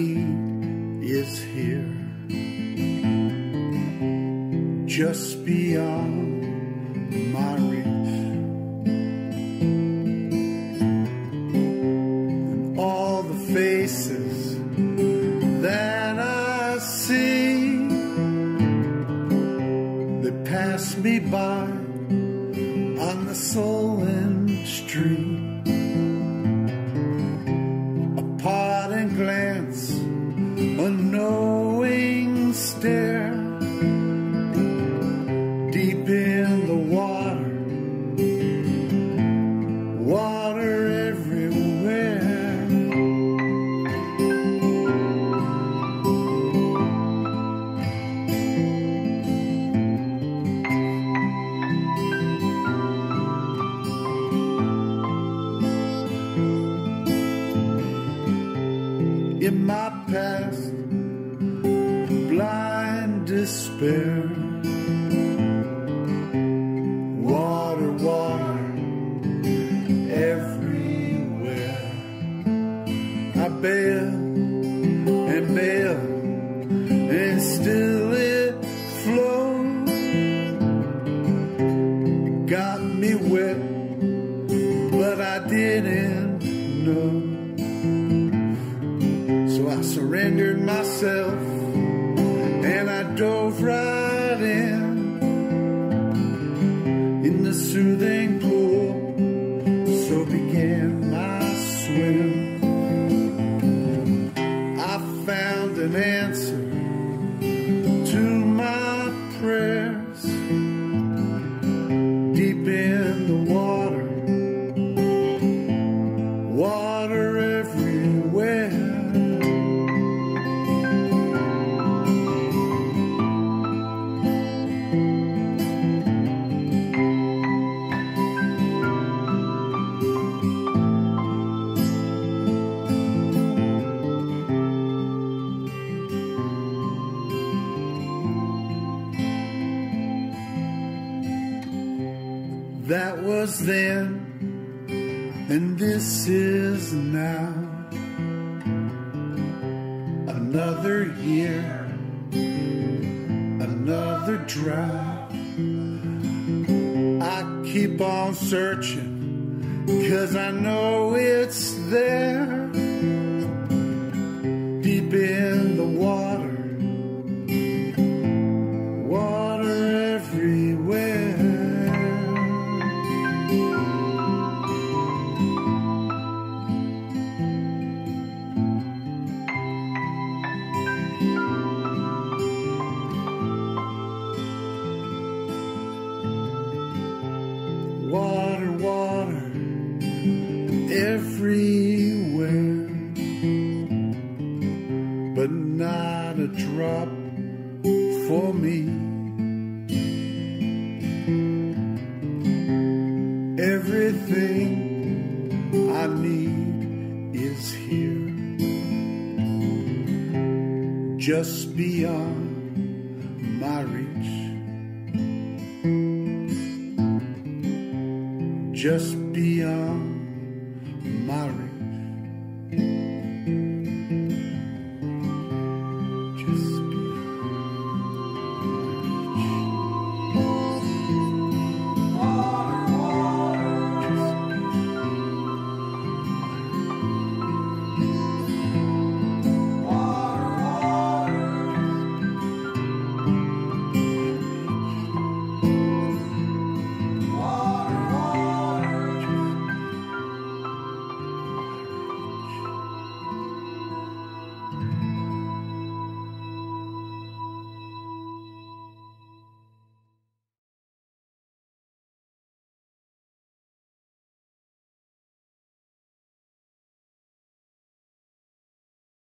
need is here, just beyond my reach. And all the faces that I see, they pass me by on the sullen street. A parting glance, a knowing stare, deep in the water, water everywhere. In my past, blind despair, water, water everywhere. I bail and bail, and still it flows. Got me wet, but I didn't know. So I surrendered myself and I dove right in the soothing pool. So began my swim. I found an answer to my prayers, deep in the water, water everywhere. That was then, and this is now. Another year, another drought. I keep on searching, 'cause I know it's there, deep in the water, water everywhere. Water, water everywhere, but not a drop for me. Everything I need is here, just beyond my reach, just beyond